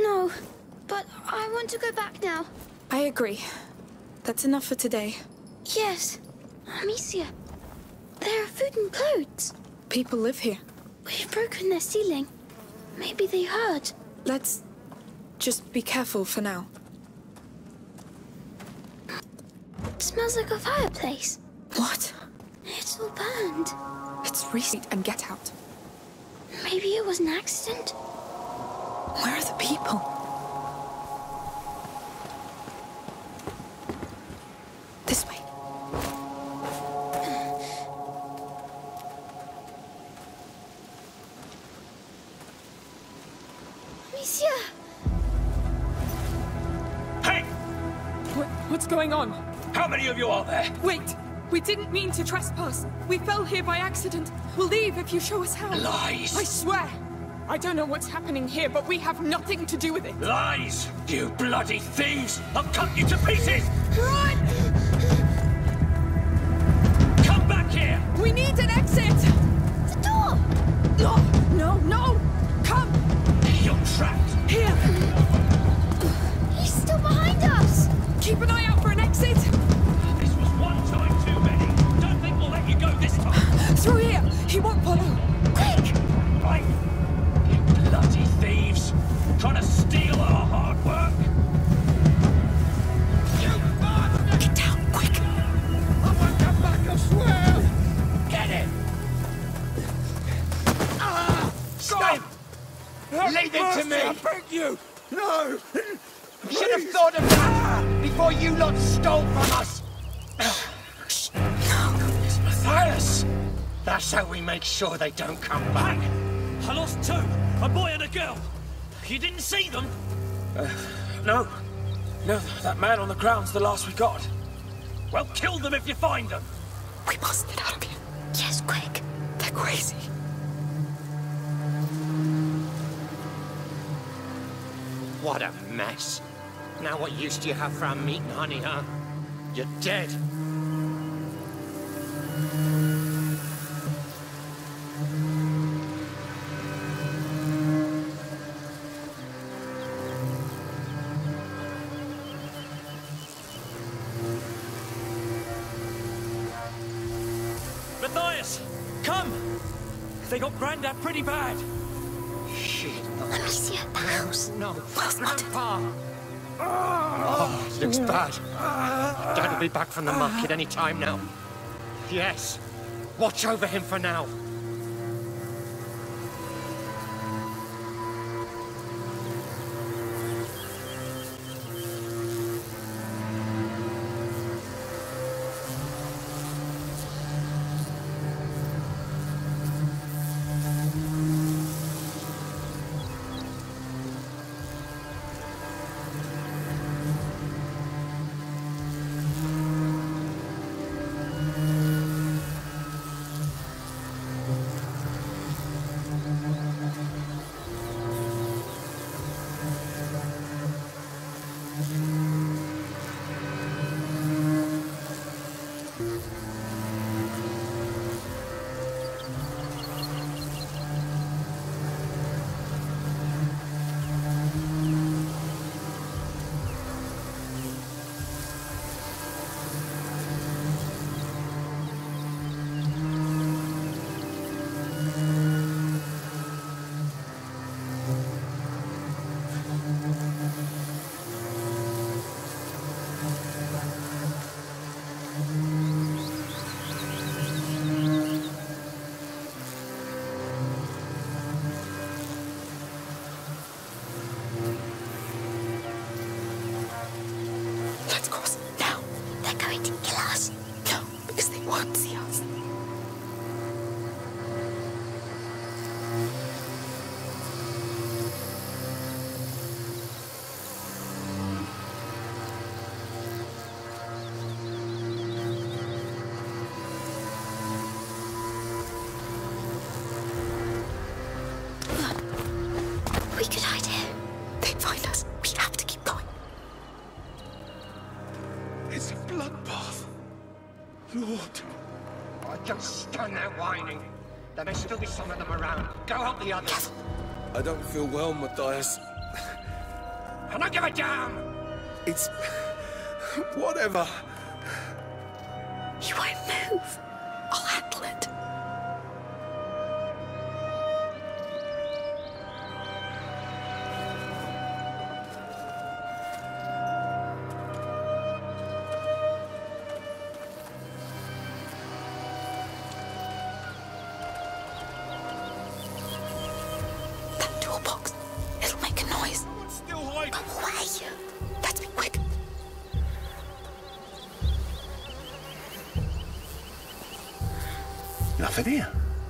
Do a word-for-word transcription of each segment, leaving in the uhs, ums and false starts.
No, but I want to go back now. I agree. That's enough for today. Yes. Amicia, there are food and clothes. People live here. We've broken their ceiling. Maybe they heard. Let's just be careful for now. It smells like a fireplace. What? It's all burned. It's receipt and get out. Maybe it was an accident? Where are the people? This way. Amicia! Hey! What, what's going on? How many of you are there? Wait! We didn't mean to trespass. We fell here by accident. We'll leave if you show us how. Lies! I swear! I don't know what's happening here, but we have nothing to do with it. Lies! You bloody thieves! I'll cut you to pieces! Run! Come back here! We need an exit! The door! No! No, no! Come! You're trapped! Here! He's still behind us! Keep an eye out for an exit! This was one time too many! Don't think we'll let you go this time! Through here! He won't follow! Quick! Right! You bloody thieves! Trying to steal our hard work! You bastard! Get down, quick! I won't come back, I swear! Get him! Ah! Stop! Leave it to me! I beg you! No! Should have thought of that before you lot stole from us! It's Matthias! That's how we make sure they don't come back. I lost two, a boy and a girl. You didn't see them? Uh, no. No, that man on the ground's the last we got. Well, kill them if you find them. We must get out of here. Yes, quick. They're crazy. What a mess. Now what use do you have for our meat and honey, huh? You're dead. Matthias, come! They got Grandad pretty bad. Shit. Amicia, the house. No. Well spotted. Grandpa. Oh, it looks bad. Dad will be back from the market any time now. Yes. Watch over him for now. Let's cross now. They're going to kill us. No, because they won't see us. We could hide here. They'd find us. We have to keep going. It's a bloodbath. Lord. I don't stand there whining. There may still be some of them around. Go help the others. I don't feel well, Matthias. I don't give a damn! It's... whatever. You won't move. I'll handle it. That toolbox. It'll make a noise. Someone's still hiding! Go away. Let's be quick. Nothing here.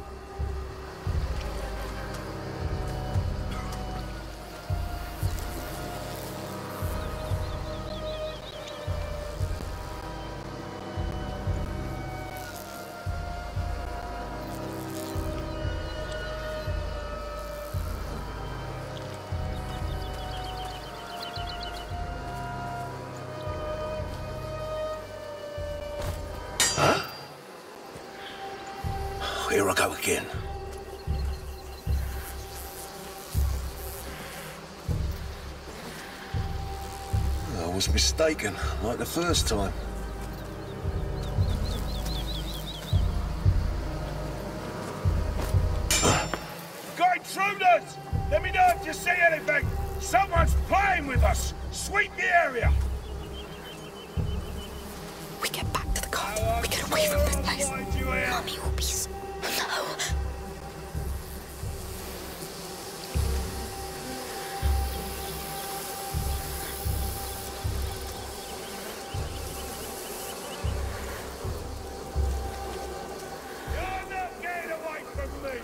Here I go again. I was mistaken, like the first time. Got intruders! Let me know if you see anything! Someone's playing with us! Sweep the area! We get back to the car. We get away from this place. Find you here. Mummy will be so... No. You're not getting away from me!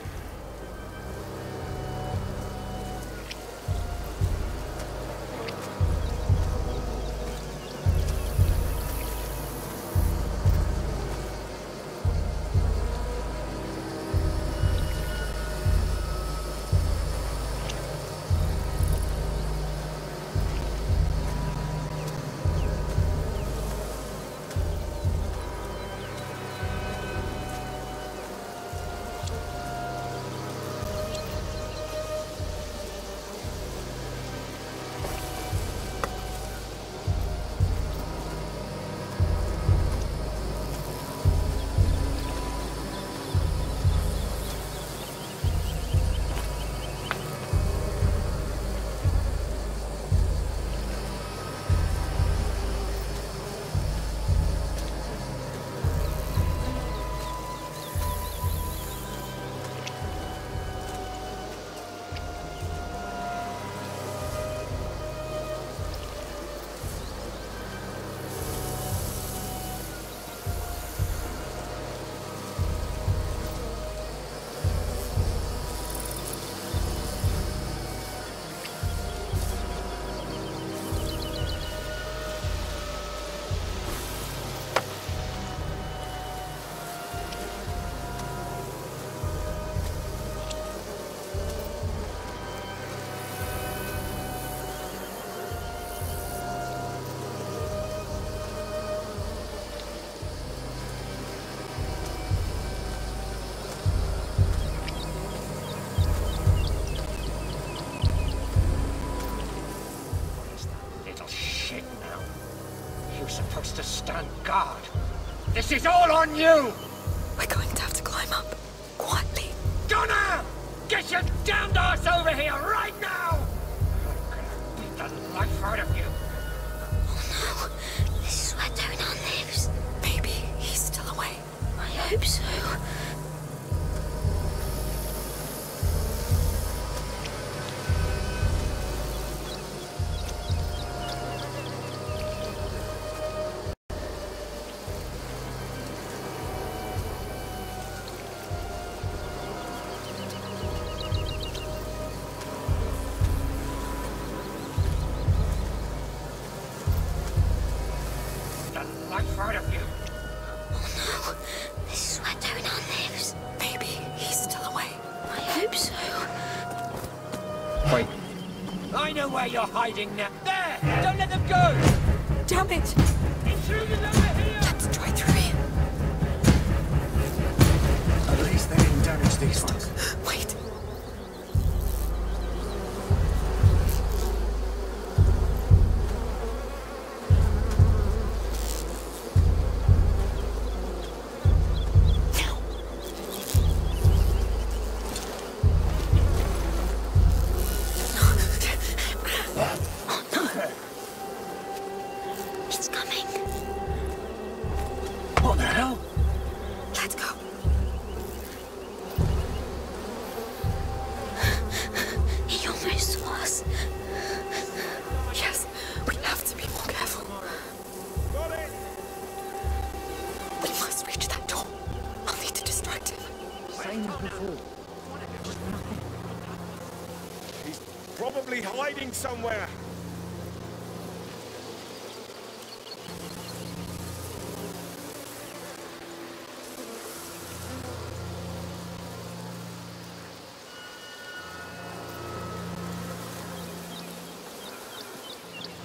Supposed to stand guard. This is all on you! We're going to have to climb up. Quietly. Donna! Get your damned ass over here right now! I'm gonna beat the life out of you. Oh no. This is where Donan lives. Maybe he's still away. I hope so. Life out of you. Oh no. This is where Donan lives. Maybe he's still away. I hope so. Wait. I know where you're hiding now. There! Don't let them go! Damn it! Intruders over here! Let's try through here. At least they didn't damage these ones. Wait. What the hell? Let's go. He almost saw us. Yes, we have to be more careful. We must reach that door. I'll need to distract him. Same as before. He's probably hiding somewhere.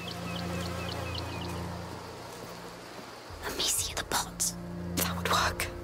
Amicia the pot. That would work.